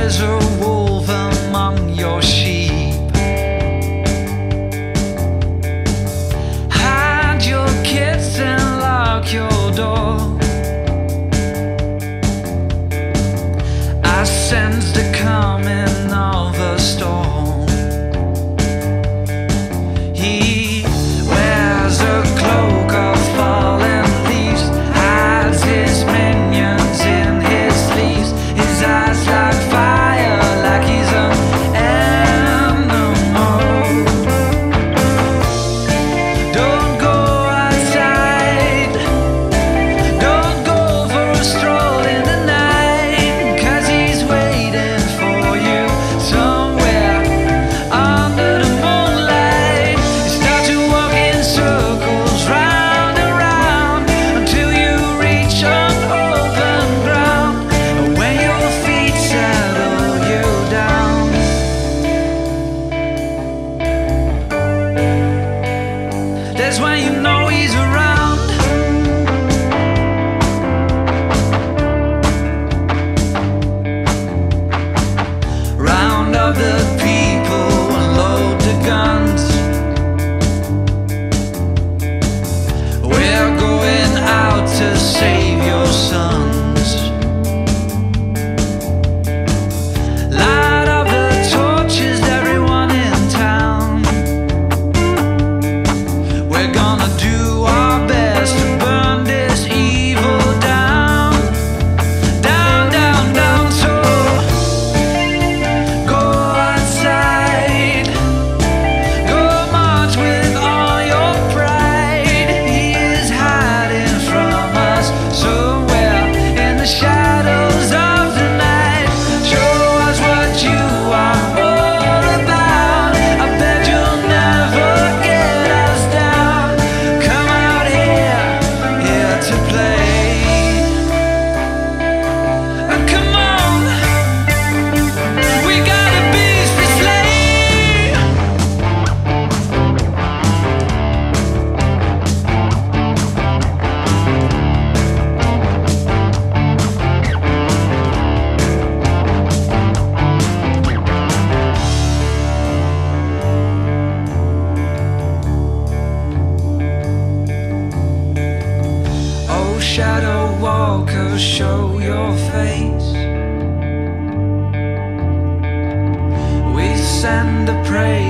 there's a wolf among your sheep. Hide your kids and lock your door. I sense the coming of a storm. He wears a cloak of fallen leaves, hides his minions in his sleeves. His eyes like fire, like he's an animal. Don't go outside, don't go for a stroll in the night, 'cause he's waiting for you somewhere under the moonlight. You start to walk in circles round and round until you reach unopen ground. And when your feet settle you down, that's when you know he's around. Round up the people and load the guns. We're going out to save your sons. Light up the torches, everyone in town. We're gonna do our best to burn this evil down. Down, down, down. So go outside, go march with all your pride. He is hiding from us somewhere in the shadows of the night. Show us what you are all about. I bet you'll never get us down. Come out here, here to play. Come on, we got a beast to slay. Oh, shadow walker, show your face. We send the praise.